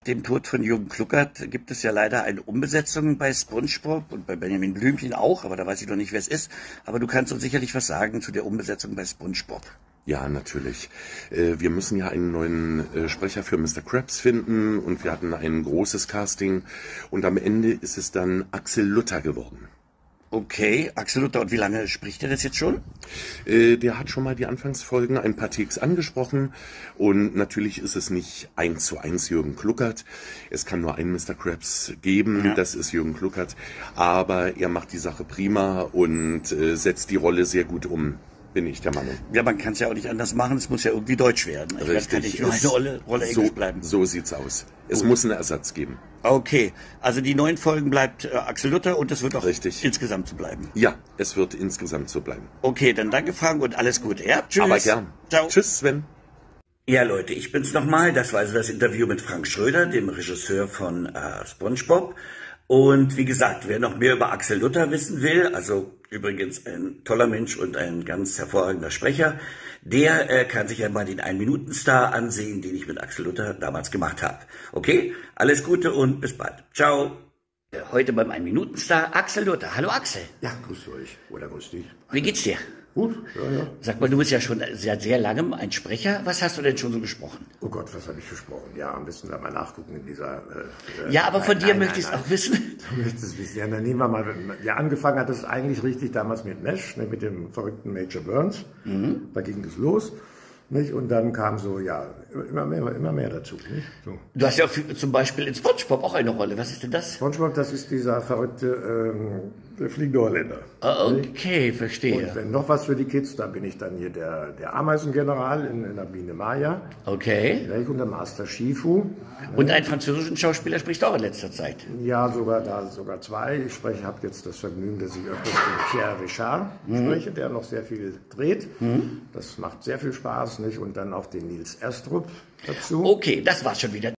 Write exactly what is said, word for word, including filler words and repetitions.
dem Tod von Jürgen Kluckert gibt es ja leider eine Umbesetzung bei SpongeBob und bei Benjamin Blümchen auch, aber da weiß ich noch nicht, wer es ist. Aber du kannst uns sicherlich was sagen zu der Umbesetzung bei SpongeBob. Ja, natürlich. Wir müssen ja einen neuen Sprecher für Mister Krabs finden und wir hatten ein großes Casting und am Ende ist es dann Axel Luther geworden. Okay, Axel Luther, und wie lange spricht er das jetzt schon? Äh, der hat schon mal die Anfangsfolgen ein paar Takes angesprochen und natürlich ist es nicht eins zu eins Jürgen Kluckert. Es kann nur einen Mister Krabs geben, ja. Das ist Jürgen Kluckert, aber er macht die Sache prima und äh, setzt die Rolle sehr gut um. Bin ich der Meinung. Ja, man kann es ja auch nicht anders machen, es muss ja irgendwie deutsch werden. Ich Richtig. Kann nicht nur eine Rolle, Rolle Englisch so, bleiben. So sieht's aus. Es Gut. muss einen Ersatz geben. Okay, also die neuen Folgen bleibt äh, Axel Luther und es wird auch Richtig. insgesamt so bleiben. Ja, es wird insgesamt so bleiben. Okay, dann danke Frank und alles Gute. Ja, tschüss. Aber gern. Ciao. Tschüss, Sven. Ja, Leute, ich bin's nochmal. Das war also das Interview mit Frank Schröder, dem Regisseur von äh, SpongeBob. Und wie gesagt, wer noch mehr über Axel Luther wissen will, also übrigens ein toller Mensch und ein ganz hervorragender Sprecher, der äh, kann sich ja mal den Ein-Minuten-Star ansehen, den ich mit Axel Luther damals gemacht habe. Okay, alles Gute und bis bald. Ciao. Heute beim Ein-Minuten-Star Axel Luther. Hallo Axel. Ja, grüß euch. Oder grüß dich. Wie geht's dir? Gut, ja, ja. Sag mal, du bist ja schon seit sehr langem ein Sprecher. Was hast du denn schon so gesprochen? Oh Gott, was habe ich gesprochen? Ja, am besten da mal nachgucken in dieser... Äh, ja, aber von nein, dir nein, möchte ich es auch wissen. Du möchtest es wissen. Ja, dann nehmen wir mal... Ja, angefangen hat es eigentlich richtig damals mit Mesh, ne, mit dem verrückten Major Burns. Mhm. Da ging es los. Nicht? Und dann kam so, ja, immer mehr, immer mehr dazu. Nicht? So. Du hast ja auch zum Beispiel in SpongeBob auch eine Rolle. Was ist denn das? SpongeBob, das ist dieser verrückte ähm, der fliegende Holländer. Ah, okay, nicht? Verstehe. Und wenn noch was für die Kids, dann bin ich dann hier der, der Ameisengeneral in, in der Biene Maya. Okay. Nicht? Und der Master Shifu. Und einen französischen Schauspieler spricht auch in letzter Zeit. Ja, sogar da sogar zwei. Ich spreche, habe jetzt das Vergnügen, dass ich öfters den Pierre Richard mhm. spreche, der noch sehr viel dreht. Mhm. Das macht sehr viel Spaß, nicht? Und dann auch den Nils Erstrup dazu. Okay, das war's schon wieder.